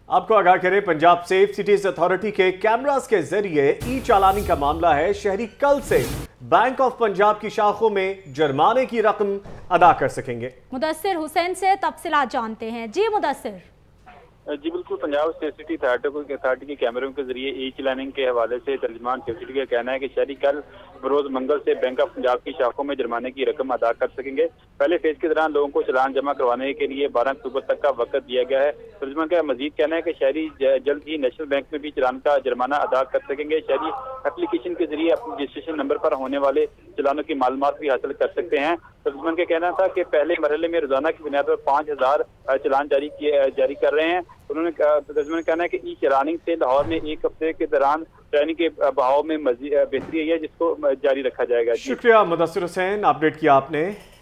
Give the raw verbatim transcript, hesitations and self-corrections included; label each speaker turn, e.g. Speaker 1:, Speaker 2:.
Speaker 1: आपको आगाह करें, पंजाब सेफ सिटीज अथॉरिटी के कैमरास के जरिए ई चालानी का मामला है। शहरी कल से बैंक ऑफ पंजाब की शाखों में जुर्माने की रकम अदा कर सकेंगे।
Speaker 2: मुदस्सिर हुसैन से तफसीलात जानते हैं। जी मुदस्सिर।
Speaker 3: जी बिल्कुल, पंजाब स्टेट सिटी अथॉरिटी के कैमरों के जरिए ई चलानिंग के हवाले से तर्जुमान सेफ सिटी का कहना है कि शहरी कल बरोज मंगल से बैंक ऑफ पंजाब की शाखों में जुर्माने की रकम अदा कर सकेंगे। पहले फेज के दौरान लोगों को चलान जमा करवाने के लिए बारह अक्टूबर तक का वक्त दिया गया है। तर्जुमान का मजीद कहना है कि शहरी जल्द ही नेशनल बैंक में भी चलान का जुर्माना अदा कर सकेंगे। शहरी एप्लीकेशन के जरिए अपने रजिस्ट्रेशन नंबर पर होने वाले चलानों की मालूमात भी हासिल कर सकते हैं। तर्जुमान का कहना था कि पहले मरहले में रोजाना की बुनियाद पर पाँच हजार चलान जारी किए जारी कर रहे हैं। उन्होंने तर्जुमान कहना है कि ई चलानिंग से लाहौर में एक हफ्ते के दौरान ट्रेनिंग के बहाव में बेहतरी आई है, जिसको जारी रखा जाएगा।
Speaker 1: शुक्रिया मुदस्सिर हुसैन, अपडेट किया आपने।